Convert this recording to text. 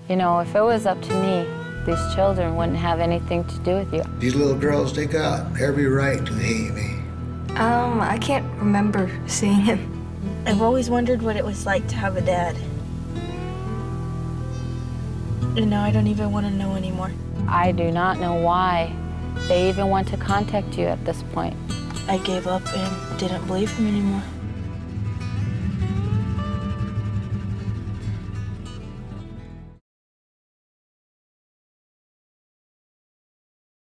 You know, if it was up to me, these children wouldn't have anything to do with you. These little girls, they got every right to hate me. I can't remember seeing him. I've always wondered what it was like to have a dad. And now I don't even want to know anymore. I do not know why they even want to contact you at this point. I gave up and didn't believe him anymore.